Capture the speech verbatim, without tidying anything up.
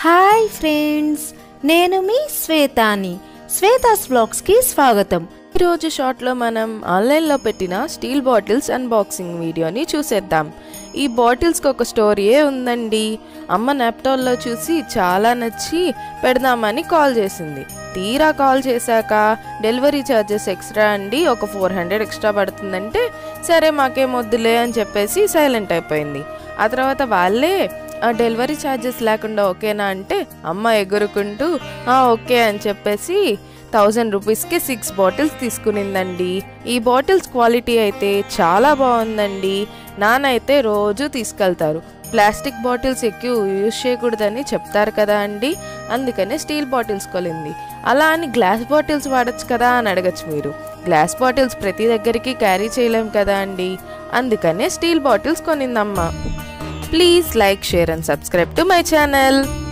Hi friends, నేను మీ శ్వేతాని. శ్వేతాస్ వ్లాగ్స్కి స్వాగతం. ఈరోజు షార్ట్లో మనం ఆన్లైన్లో పెట్టిన స్టీల్ బాటిల్స్ అన్బాక్సింగ్ వీడియోని చూసేద్దాం. ఈ బాటిల్స్కి ఒక స్టోరీయే ఉందండి. అమ్మ నాప్టాల్లో చూసి చాలా నచ్చి పెడదామని కాల్ చేసింది. తీరా కాల్ చేశాక డెలివరీ ఛార్జెస్ ఎక్స్ట్రా అండి, ఒక ఫోర్ హండ్రెడ్ ఎక్స్ట్రా పడుతుందంటే సరే మాకేం వద్దులే అని చెప్పేసి సైలెంట్ అయిపోయింది. ఆ తర్వాత వాళ్ళే డెలివరీ ఛార్జెస్ లేకుండా ఓకేనా అంటే అమ్మ ఎగురుకుంటూ ఓకే అని చెప్పేసి థౌజండ్ రూపీస్కి సిక్స్ బాటిల్స్ తీసుకునిందండి. ఈ బాటిల్స్ క్వాలిటీ అయితే చాలా బాగుందండి. నానైతే రోజు తీసుకెళ్తారు. ప్లాస్టిక్ బాటిల్స్ ఎక్కువ యూజ్ చేయకూడదని చెప్తారు కదా అండి, అందుకనే స్టీల్ బాటిల్స్ కొనింది. అలా అని గ్లాస్ బాటిల్స్ వాడచ్చు కదా అని అడగచ్చు మీరు. గ్లాస్ బాటిల్స్ ప్రతి దగ్గరికి క్యారీ చేయలేం కదా అండి, అందుకనే స్టీల్ బాటిల్స్ కొనిందమ్మా. Please like, share and subscribe to my channel.